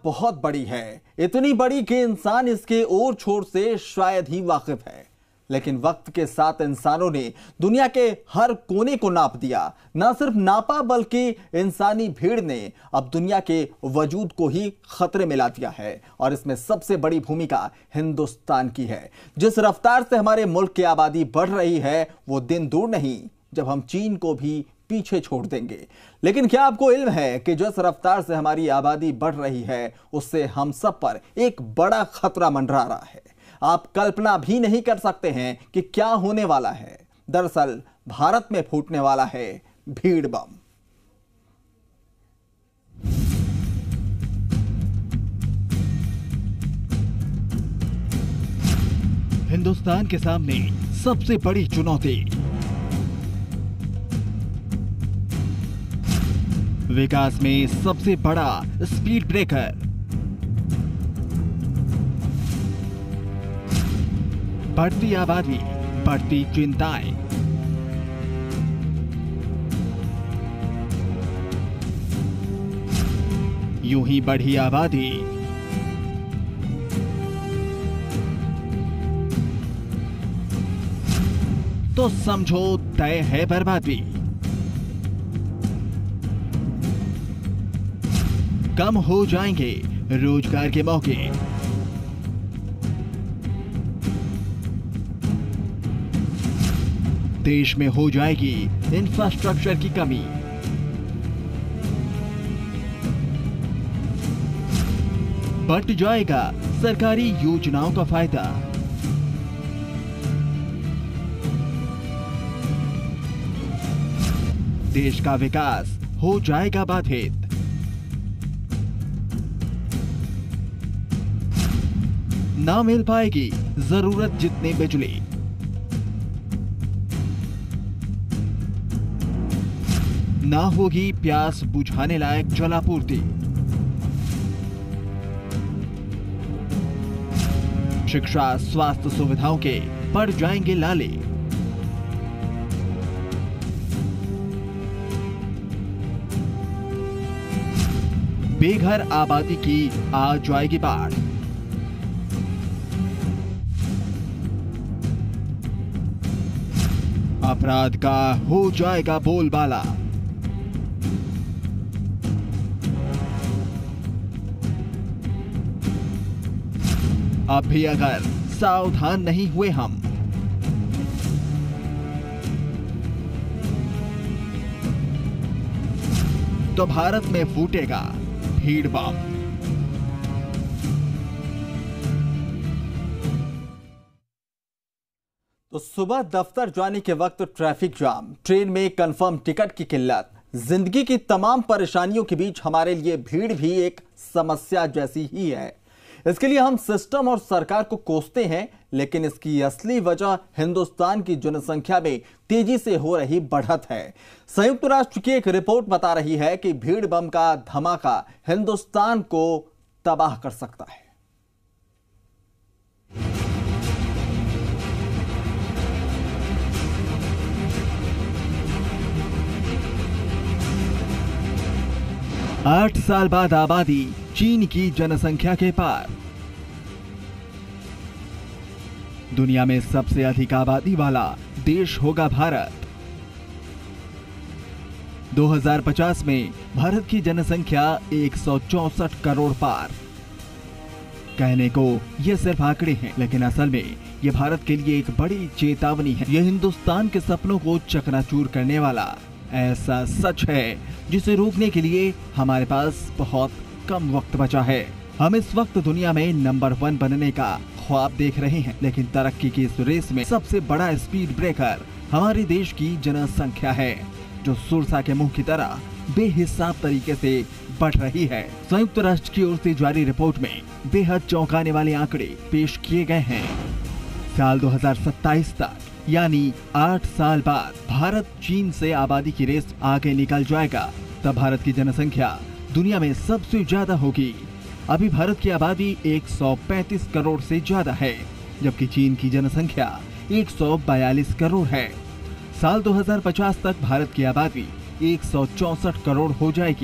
बहुत बड़ी है, इतनी बड़ी कि इंसान इसके ओर छोर से शायद ही वाकिफ है। लेकिन वक्त के साथ इंसानों ने दुनिया के हर कोने को नाप दिया। न सिर्फ नापा बल्कि इंसानी भीड़ ने अब दुनिया के वजूद को ही खतरे में ला दिया है। और इसमें सबसे बड़ी भूमिका हिंदुस्तान की है। जिस रफ्तार से हमारे मुल्क की आबादी बढ़ रही है, वो दिन दूर नहीं जब हम चीन को भी पीछे छोड़ देंगे। लेकिन क्या आपको इल्म है कि जिस रफ्तार से हमारी आबादी बढ़ रही है, उससे हम सब पर एक बड़ा खतरा मंडरा रहा है। आप कल्पना भी नहीं कर सकते हैं कि क्या होने वाला है। दरअसल भारत में फूटने वाला है भीड़ बम। हिंदुस्तान के सामने सबसे बड़ी चुनौती, विकास में सबसे बड़ा स्पीड ब्रेकर, बढ़ती आबादी, बढ़ती चिंताएं। यूं ही बढ़ी आबादी तो समझो तय है बर्बादी। कम हो जाएंगे रोजगार के मौके, देश में हो जाएगी इंफ्रास्ट्रक्चर की कमी, बढ़ जाएगा सरकारी योजनाओं का फायदा, देश का विकास हो जाएगा बाधित। ना मिल पाएगी जरूरत जितनी बिजली, ना होगी प्यास बुझाने लायक जलापूर्ति, शिक्षा स्वास्थ्य सुविधाओं के पड़ जाएंगे लाले, बेघर आबादी की आ जाएगी बाढ़, अपराध का हो जाएगा बोलबाला, अब भी अगर सावधान नहीं हुए हम तो भारत में फूटेगा भीड़ बम। तो सुबह दफ्तर जाने के वक्त ट्रैफिक जाम, ट्रेन में कंफर्म टिकट की किल्लत, जिंदगी की तमाम परेशानियों के बीच हमारे लिए भीड़ भी एक समस्या जैसी ही है। इसके लिए हम सिस्टम और सरकार को कोसते हैं, लेकिन इसकी असली वजह हिंदुस्तान की जनसंख्या में तेजी से हो रही बढ़त है। संयुक्त राष्ट्र की एक रिपोर्ट बता रही है कि भीड़ बम का धमाका हिंदुस्तान को तबाह कर सकता है। आठ साल बाद आबादी चीन की जनसंख्या के पार। दुनिया में सबसे अधिक आबादी वाला देश होगा भारत। 2050 में भारत की जनसंख्या 164 करोड़ पार। कहने को ये सिर्फ आंकड़े हैं, लेकिन असल में ये भारत के लिए एक बड़ी चेतावनी है। यह हिंदुस्तान के सपनों को चकनाचूर करने वाला ऐसा सच है जिसे रोकने के लिए हमारे पास बहुत कम वक्त बचा है। हम इस वक्त दुनिया में नंबर 1 बनने का ख्वाब देख रहे हैं, लेकिन तरक्की की इस रेस में सबसे बड़ा स्पीड ब्रेकर हमारे देश की जनसंख्या है, जो सुरसा के मुंह की तरह बेहिसाब तरीके से बढ़ रही है। संयुक्त राष्ट्र की ओर से जारी रिपोर्ट में बेहद चौंकाने वाले आंकड़े पेश किए गए हैं। साल 2027 तक यानी 8 साल बाद भारत चीन से आबादी की रेस आगे निकल जाएगा। तब भारत की जनसंख्या दुनिया में सबसे ज्यादा होगी। अभी भारत की आबादी 135 करोड़ से ज्यादा है, जबकि चीन की जनसंख्या 142 करोड़ है। साल 2050 तक भारत की आबादी 164 करोड़ हो जाएगी।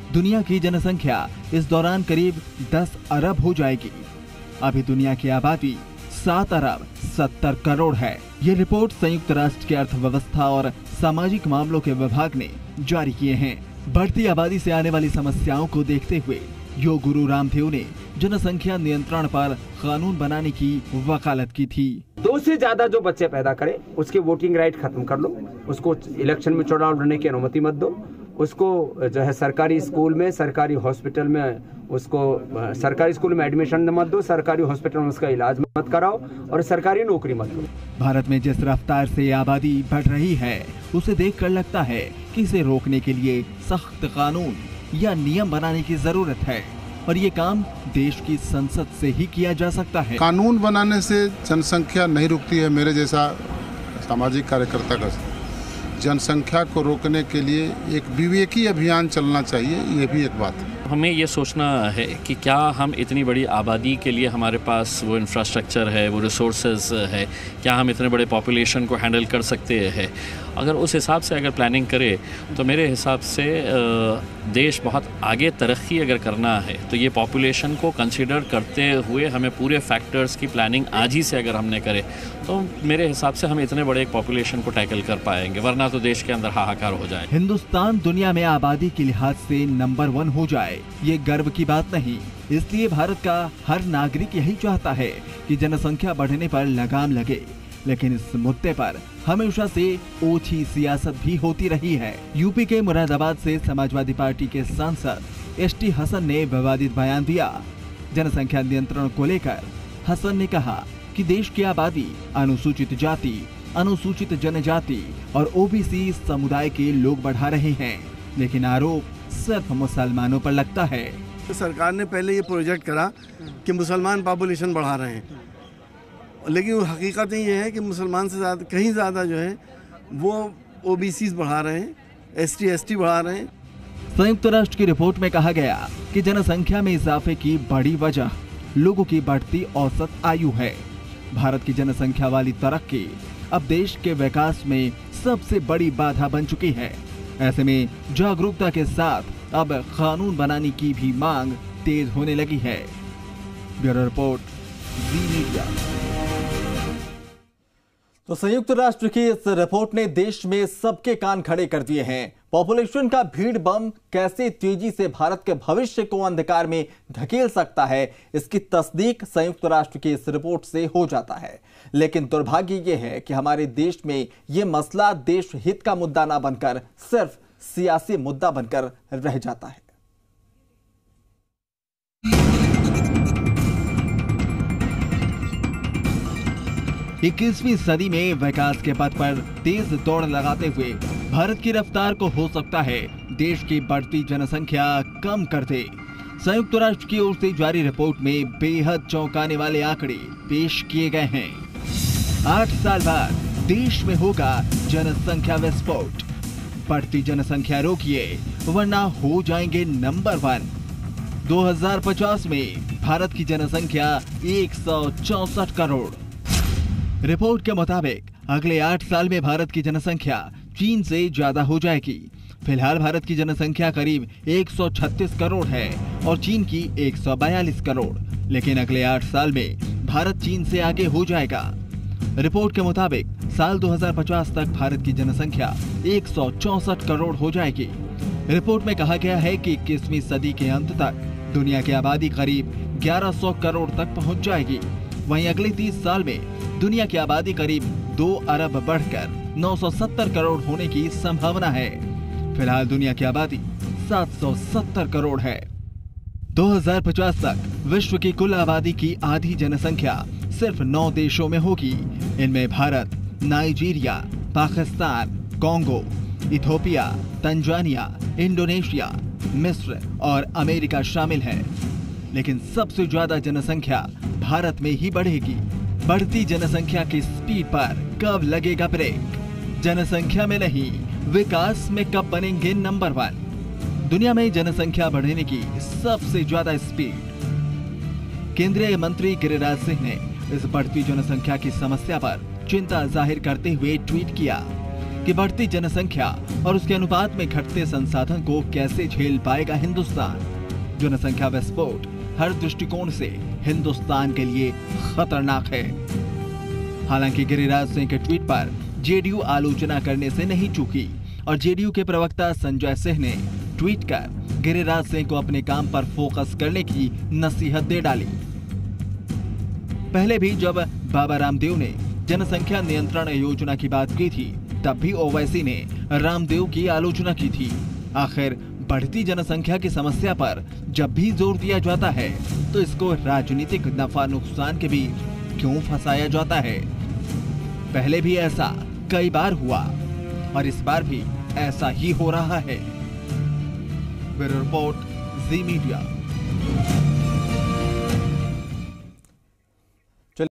दुनिया की जनसंख्या इस दौरान करीब 10 अरब हो जाएगी। अभी दुनिया की आबादी 7 अरब 70 करोड़ है। ये रिपोर्ट संयुक्त राष्ट्र के अर्थव्यवस्था और सामाजिक मामलों के विभाग ने जारी किए हैं। बढ़ती आबादी से आने वाली समस्याओं को देखते हुए योग गुरु रामदेव ने जनसंख्या नियंत्रण पर कानून बनाने की वकालत की थी। 2 से ज्यादा जो बच्चे पैदा करे उसके वोटिंग राइट खत्म कर लो, उसको इलेक्शन में चुनाव लड़ने की अनुमति मत दो, उसको जो है सरकारी स्कूल में, सरकारी हॉस्पिटल में, उसको सरकारी स्कूल में एडमिशन मत दो, सरकारी हॉस्पिटल में उसका इलाज मत कराओ और सरकारी नौकरी मत दो। भारत में जिस रफ्तार से आबादी बढ़ रही है उसे देखकर लगता है कि इसे रोकने के लिए सख्त कानून या नियम बनाने की जरूरत है और ये काम देश की संसद से ही किया जा सकता है। कानून बनाने से जनसंख्या नहीं रुकती है। मेरे जैसा सामाजिक कार्यकर्ता का जनसंख्या को रोकने के लिए एक विवेकी अभियान चलना चाहिए, ये भी एक बात है। हमें ये सोचना है कि क्या हम इतनी बड़ी आबादी के लिए हमारे पास वो इंफ्रास्ट्रक्चर है, वो रिसोर्सेज है, क्या हम इतने बड़े पॉपुलेशन को हैंडल कर सकते हैं। अगर उस हिसाब से अगर प्लानिंग करें तो मेरे हिसाब से देश बहुत आगे तरक्की अगर करना है तो ये पॉपुलेशन को कंसीडर करते हुए हमें पूरे फैक्टर्स की प्लानिंग आज ही से अगर हमने करे तो मेरे हिसाब से हम इतने बड़े एक पॉपुलेशन को टैकल कर पाएंगे, वरना तो देश के अंदर हाहाकार हो जाए। हिंदुस्तान दुनिया में आबादी के लिहाज से नंबर 1 हो जाए, ये गर्व की बात नहीं। इसलिए भारत का हर नागरिक यही चाहता है कि जनसंख्या बढ़ने पर लगाम लगे, लेकिन इस मुद्दे पर हमेशा से ओछी सियासत भी होती रही है। यूपी के मुरादाबाद से समाजवादी पार्टी के सांसद ST हसन ने विवादित बयान दिया। जनसंख्या नियंत्रण को लेकर हसन ने कहा कि देश की आबादी अनुसूचित जाति, अनुसूचित जनजाति और OBC समुदाय के लोग बढ़ा रहे हैं, लेकिन आरोप सिर्फ मुसलमानों पर लगता है। सरकार ने पहले ये प्रोजेक्ट करा कि मुसलमान पॉपुलेशन बढ़ा रहे हैं, लेकिन हकीकत ये है कि मुसलमान से ज़्यादा कहीं ज़्यादा जो है वो OBCs बढ़ा रहे हैं, ST ST बढ़ा रहे हैं। संयुक्त राष्ट्र की रिपोर्ट में कहा गया कि जनसंख्या में इजाफे की बड़ी वजह लोगों की बढ़ती औसत आयु है। भारत की जनसंख्या वाली तरक्की अब देश के विकास में सबसे बड़ी बाधा बन चुकी है। ऐसे में जागरूकता के साथ अब कानून बनाने की भी मांग तेज होने लगी है। Bureau report, Zee media. तो संयुक्त राष्ट्र की इस रिपोर्ट ने देश में सबके कान खड़े कर दिए हैं। पॉपुलेशन का भीड़ बम कैसे तेजी से भारत के भविष्य को अंधकार में धकेल सकता है, इसकी तस्दीक संयुक्त राष्ट्र की इस रिपोर्ट से हो जाता है। लेकिन दुर्भाग्य ये है कि हमारे देश में ये मसला देश हित का मुद्दा ना बनकर सिर्फ सियासी मुद्दा बनकर रह जाता है। 21वीं सदी में विकास के पथ पर तेज दौड़ लगाते हुए भारत की रफ्तार को हो सकता है देश की बढ़ती जनसंख्या कम कर दे। संयुक्त राष्ट्र की ओर से जारी रिपोर्ट में बेहद चौंकाने वाले आंकड़े पेश किए गए हैं। 8 साल बाद देश में होगा जनसंख्या विस्फोट। बढ़ती जनसंख्या रोकिए वरना हो जाएंगे नंबर 1। 2050 में भारत की जनसंख्या 164 करोड़। रिपोर्ट के मुताबिक अगले 8 साल में भारत की जनसंख्या चीन से ज्यादा हो जाएगी। फिलहाल भारत की जनसंख्या करीब 136 करोड़ है और चीन की 142 करोड़, लेकिन अगले 8 साल में भारत चीन से आगे हो जाएगा। रिपोर्ट के मुताबिक साल 2050 तक भारत की जनसंख्या 164 करोड़ हो जाएगी। रिपोर्ट में कहा गया है कि 21वीं सदी के अंत तक दुनिया की आबादी करीब 1100 करोड़ तक पहुंच जाएगी। वहीं अगले 30 साल में दुनिया की आबादी करीब 2 अरब बढ़कर 970 करोड़ होने की संभावना है। फिलहाल दुनिया की आबादी 770 करोड़ है। 2050 तक विश्व की कुल आबादी की आधी जनसंख्या सिर्फ 9 देशों में होगी। इनमें Bharat, Nigeria, Pakistan, Congo, Ethiopia, Tanzania, Indonesia, मिस्र और अमेरिका शामिल है। लेकिन सबसे ज्यादा जनसंख्या भारत में ही बढ़ेगी। बढ़ती जनसंख्या की स्पीड पर कब लगेगा ब्रेक? जनसंख्या में नहीं, विकास में कब बनेंगे नंबर 1? दुनिया में जनसंख्या बढ़ने की सबसे ज्यादा स्पीड। केंद्रीय मंत्री गिरिराज सिंह ने इस बढ़ती जनसंख्या की समस्या पर चिंता जाहिर करते हुए ट्वीट किया। कि बढ़ती जनसंख्या और उसके अनुपात में घटते संसाधन को कैसे झेल पाएगा हिंदुस्तान। जनसंख्या विस्फोट हर दृष्टिकोण से हिंदुस्तान के लिए खतरनाक है। हालांकि गिरिराज सिंह के ट्वीट पर जेडीयू आलोचना करने से नहीं चूकी और जेडीयू के प्रवक्ता संजय सिंह ने ट्वीट कर गिरिराज सिंह को अपने काम पर फोकस करने की नसीहत दे डाली। पहले भी जब बाबा रामदेव ने जनसंख्या नियंत्रण योजना की बात की थी, तब भी ओवैसी ने रामदेव की आलोचना की थी। आखिर बढ़ती जनसंख्या की समस्या पर जब भी जोर दिया जाता है तो इसको राजनीतिक नफा नुकसान के बीच क्यों फंसाया जाता है? पहले भी ऐसा कई बार हुआ और इस बार भी ऐसा ही हो रहा है। Bureau report, Zee media.